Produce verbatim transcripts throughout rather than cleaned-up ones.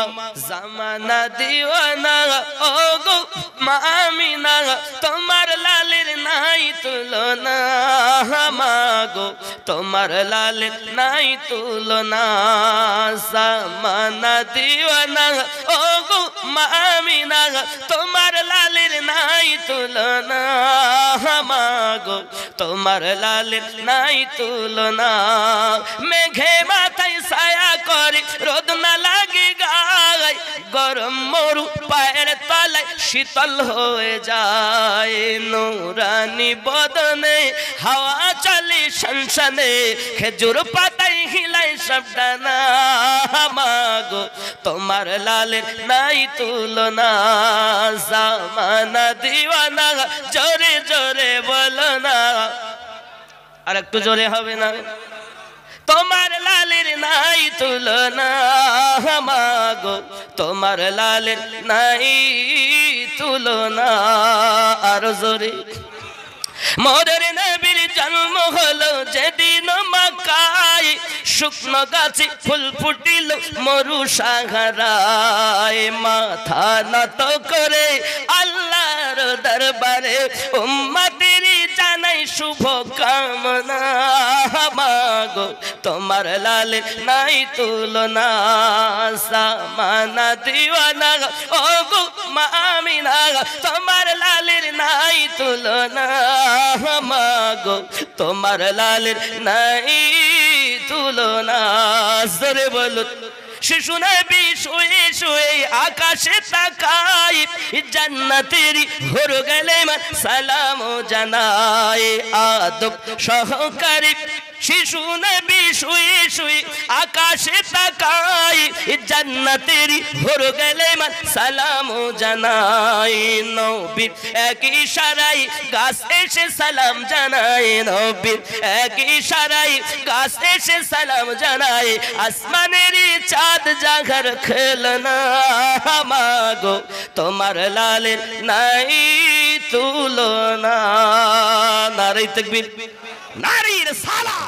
জামানা দিওয়ানা ও গো মা আমিনা তোমার লালের নাই তুলনা মাগো তোমার লালের নাই তুলনা জামানা দিওয়ানা ও গো মা আমিনা তোমার লালের নাই তুলনা মাগো তোমার লালের নাই তুলনা মেঘে মাথায় ছায়া করে রোদ না লাগে গায় গরম মরু পায়ের তলায় শীতল হয়ে যায় নুরানি বদনে হাওয়া চলে শনশনে খেজুর পাতায় হিলায় সব ডানা মাগো তোমার লালের নাই তুলনা জামানা দিওয়ানা জোরে জোরে বলো না আর একটু জোরে হবে না তোমার লালের নাই তুলনা মাগো তোমার লালের নাই তুলনা আর জোরে মোদের নবীর জন্ম হলো যেদিন মক্কায় শুকনো গাছে ফুল ফুটিল মরু সাহারায় মাথা নত করে আল্লাহর দরবারে উম্মতের জানাই শুভ কামনা মাগো তোমার লালের নাই তুলনা জামানা দিওয়ানা ও গো মা আমিনা তোমার লালের নাই তুলনা মাগো তোমার লালের নাই তুলনা জোরে বলো শিশু নবী শুয়ে শুয়ে আকাশে তাকায় জান্নাতের হুর গেলে সালাম জানায় আদব সহকারে শিশু নবী শুয়ে শুয়ে আকাশে তাকায় জান্নাতের হুর গেলে সালাম জানায় নবীর এক ইশারায় গাছ এসে সালাম জানায় নবীর এক ইশারায় গাছ এসে সালাম জানায় আসমানের চাঁদ জাগর খেলনা মাগো তোমার লালের নাই তুলনা নারে তাকবীর नारी रिसालत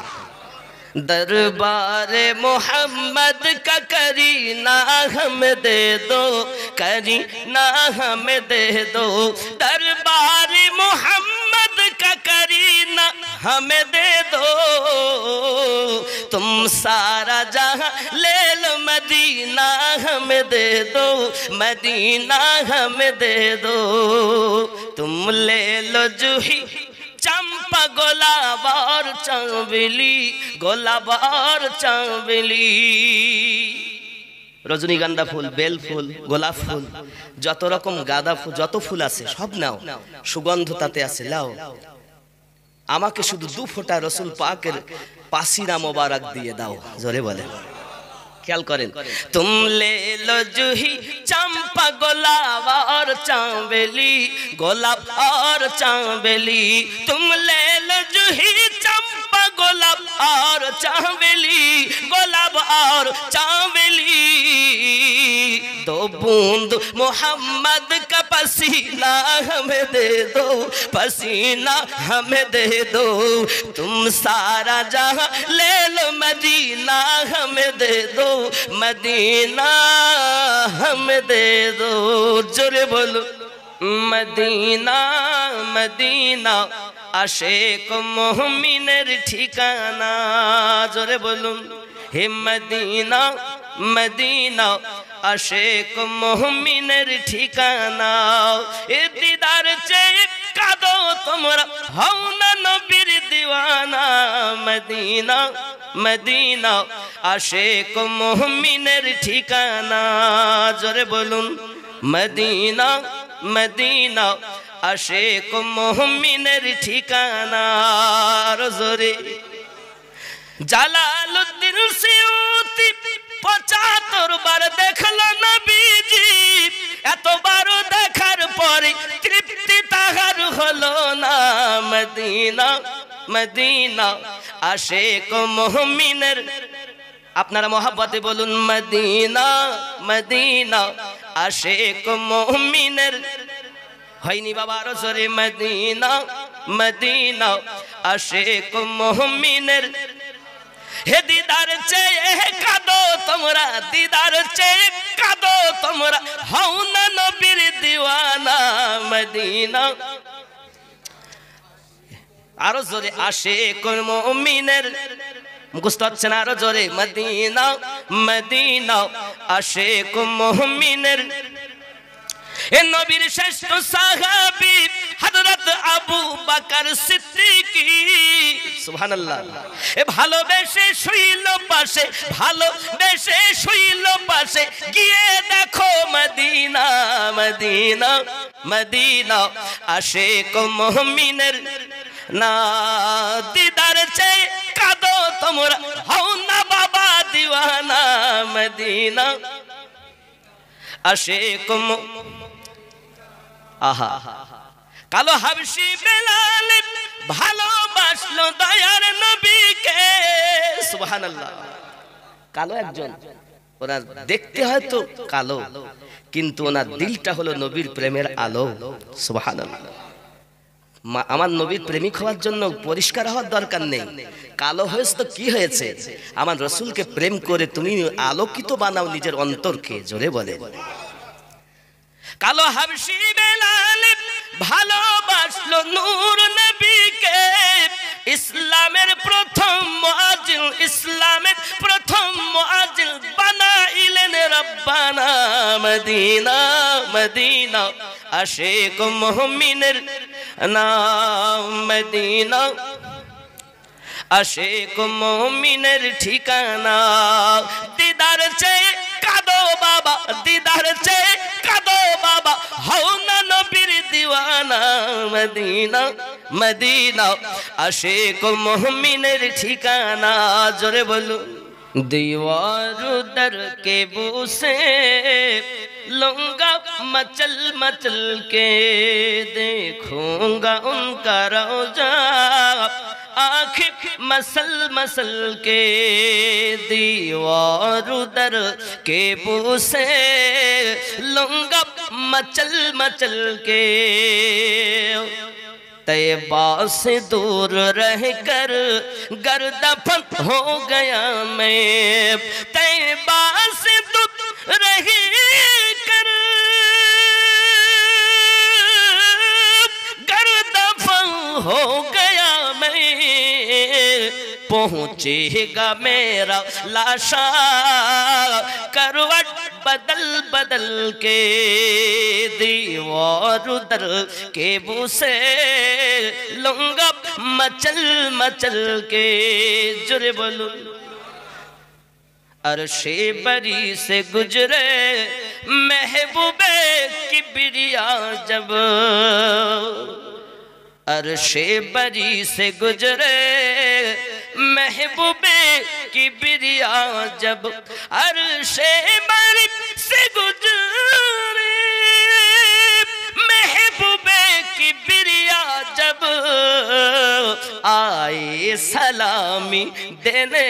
दरबारे मोहम्मद का करीना हम दे दो करीना हम दे दो दरबारे मोहम्मद का करीना हमें दे दो तुम सारा जहां ले लो मदीना हमें दे दो मदीना हमें दे दो तुम ले लो जूही चंपा गोलाब और चमेली गोलाब और चमेली रजनीगंधा फुल बेल फुल गोलाप फुल যত রকম গাঁদা ফুল যত ফুল আছে সব নাও সুগন্ধ তাতে আছে লাও আমাকে শুধু দু ফোঁটা রাসূল পাকের পাসিনা মোবারক দিয়ে দাও জোরে বলেন ख्याल करें तुम ले लो जूही चंपा गुलाब और चमेली गुलाब और चमेली तुम ले लो जूही चंपा गुलाब और चमेली गुलाब और चमेली दो बूंद मोहम्मद का पसीना हमें दे दो पसीना हमें दे दो तुम सारा जहां ले लो मदीना हमें दे दो मदीना हमें दे दो जोरे बोलो मदीना मदीना आशिक मोमिनेर ठिकाना जोरे बोलो हे मदीना मदीना आशिक मोमिनेर ठिकाना ए दीदार चेये कादो तोमरा हও না নবীর दीवाना मदीना मदीना आशिक मोमिनेर ठिकाना जोरे बोलुन मदीना मदीना आशिक मोमिनेर ठिकाना जोरे জালালউদ্দিন সিউতি পঁচাত্তর বার দেখলো নবীজি এতবার দেখার পরে তৃপ্তি তাহার হলো না মদিনা মদিনা আশিক মুমিনের আপনারা মহব্বতে বলুন মদিনা মদিনা আশিক মুমিনের হয়নি বাবা রসরে মদিনা মদিনা আশিক মুমিনের हे दीदार चेये कादो तोमरा दीदार चेये कादो তোমরা হও না নবীর দিওয়ানা মদিনা আরো জোরে আশিকুল মুমিনের মুখস্থ হচ্ছে না আরো জোরে মদিনা মদিনা আশিকুল মুমিনের এ নবীর শ্রেষ্ঠ সাহাবী হযরত আবু বকর সিদ্দিক সুবহানাল্লাহ এ ভালোবেসে শুইল পাশে ভালোবেসে শুইল পাশে গিয়ে দেখো মদিনা মদিনা মদিনা আশিকুল মুমিনের না দিদার চেয়ে কাঁদো তোমরা হও না বাবা দিওয়ানা মদিনা আশিকুল আহা কালো হাবশি বেলাল ভালোবাসলো দয়ার নবীকে সুবহানাল্লাহ কালো একজন ওরা দেখতে হয়তো কালো কিন্তু ওনার দিলটা হলো নবীর প্রেমের আলো সুবহানাল্লাহ আমার নবীর প্রেমিক হওয়ার জন্য পরিষ্কার হওয়ার দরকার নেই কালো হয়েছে তো কি হয়েছে আমার রাসূলকে প্রেম করে তুমি আলোকিত বানাও নিজের অন্তরকে জোরে বলে কালো হাবশি বেলাল ভালোবাসলো নূর নবীকে ইসলামের প্রথম মুআজ্জিন ইসলামের প্রথম মুআজ্জিন বানাইলেন রব্বানা মদিনা মদিনা আশিকুল মুমিনের নাম মদিনা আশিকুল মুমিনের ঠিকানা দিদার চেয়ে কাঁদো বাবা দিদার চেয়ে কাঁদো বাবা হও না নবীর দিওয়ানা মদিনা মদিনা আশিকুল মুমিনের ঠিকানা জোরে বলো दीवार दर के बूसे लूंगा मचल मचल के देखूंगा उनका रोजा आँखें मसल मसल के दीवार दर के बूसे लूंगा मचल मचल के तैबा से दूर रहकर गर्दफन हो गया मैं तैबा से दूर रह कर गर्दफन हो गया मैं पहुँचेगा मेरा लाशा करवट बदल बदल के दीवार दर के बूसे लूंगा मचल मचल के जुरे बोलू अरशे बरी से गुजरे महबूबे किबरिया जब अरशे बरी से गुजरे महबूबे किबरिया जब अरशे बरी से गुजरे महबूबे किबरिया जब आए सलामी देने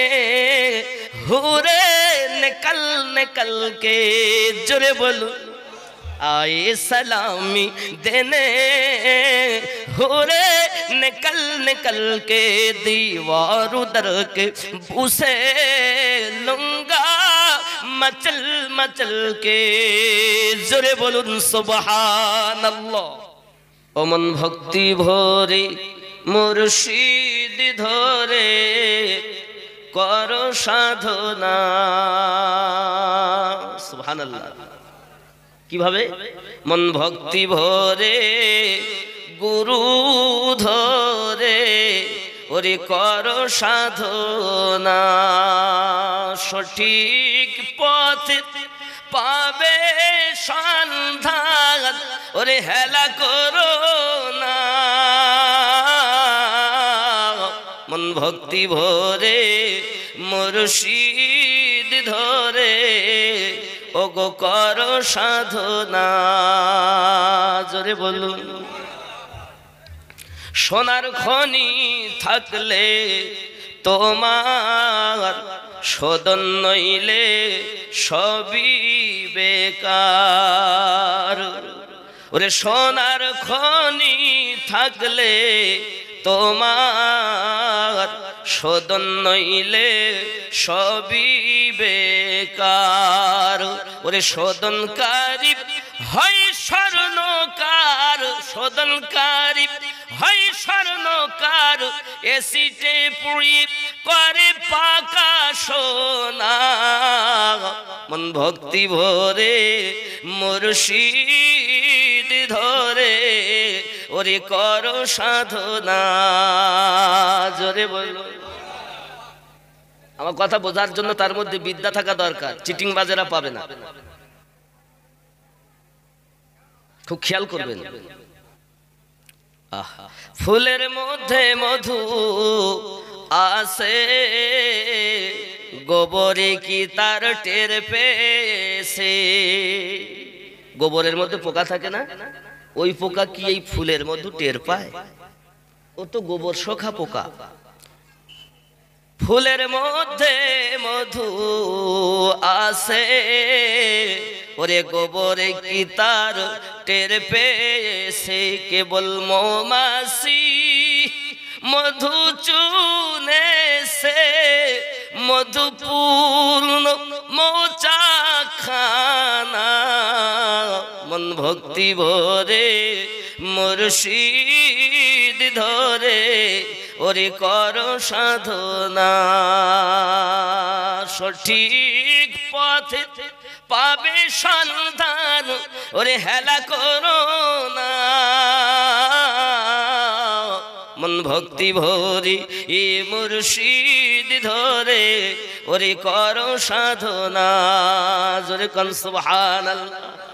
हुरे निकल निकल के जुरे बोलू आए सलामी देने हुरे निकल निकल के दीवार दर के बूसे लूंगा मचल मचल के जोरे बोलुन सुबहानाल्लाह ओमन भक्ति भोरे मुर्शिद धरे करो साधना सुबहानाल्लाह কিভাবে মন ভক্তি ভরে গুরু ধরে ওরে কর সাধনা সঠিক পথে পাবে সন্ধান ওরে হেলা করো না মন ভক্তি ভরে মুর্শিদ ধরে ওগো করো সাধনা জোরে বলুন সোনার খনি থাকলে তোমার শোধন নইলে সবই বেকার ওরে সোনার খনি থাকলে তোমার শোধন নইলে সবই বেকার। ওরে শোধনকারী হয় স্বর্ণকার, শোধনকারী হয় স্বর্ণকার, এসিটে পুড়ি করে পাকা সোনা। মন ভক্তি ভরে মুর্শিদ ধরে ওরে করো সাধনা। জোরে বলো। আমার কথা বোঝার জন্য তার মধ্যে বিদ্যা থাকা দরকার, চিটিং বাজেরা পাবে না, খুব খেয়াল করবেন। আহা, ফুলের মধ্যে মধু আছে, গোবরে কি তার টের পেয়েছে? গোবরের মধ্যে পোকা থাকে না, ওই পোকা কি এই ফুলের মধ্যে টের পায়? ও তো গোবর শোখা পোকা। ফুলের মধ্যে মধু আছে, ওরে গোবরে কি তার টের পেয়েছে? কেবল মৌমাছি মধু চুনেছে, মধুপূর্ণ মৌচাখানা। মন ভক্তি ভরে মুর্শিদ ধরে ওরে করো সাধনা। সঠিক পথে পাবে সন্ধান, ওরে হেলা করো না। মন ভক্তি ভরে এ মুর্শিদ ধরে ওরে করো সাধনা। জোরে কোন সুবহানাল্লাহ।